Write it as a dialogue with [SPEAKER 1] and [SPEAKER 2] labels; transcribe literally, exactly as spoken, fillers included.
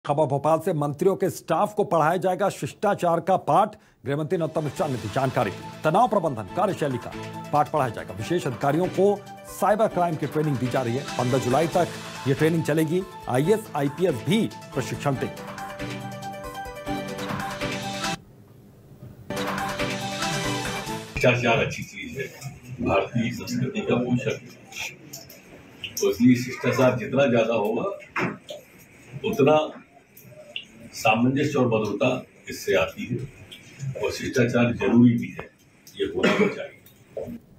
[SPEAKER 1] खबर भोपाल से मंत्रियों के स्टाफ को पढ़ाया जाएगा शिष्टाचार का पाठ। गृहमंत्री नरोत्तम मिश्रा ने दी जानकारी। तनाव प्रबंधन कार्यशैली का पाठ पढ़ाया जाएगा। विशेष अधिकारियों को साइबर क्राइम की ट्रेनिंग दी जा रही है। पंद्रह जुलाई तक ये ट्रेनिंग चलेगी। आईएएस आईपीएस भी प्रशिक्षण देंगे।
[SPEAKER 2] शिष्टाचार अच्छी चीज है, भारतीय संस्कृति का पोषक है, तो इसलिए शिष्टाचार जितना ज्यादा होगा उतना सामंजस्य और मधुरता इससे आती है और शिष्टाचार जरूरी भी है, ये होना भी चाहिए।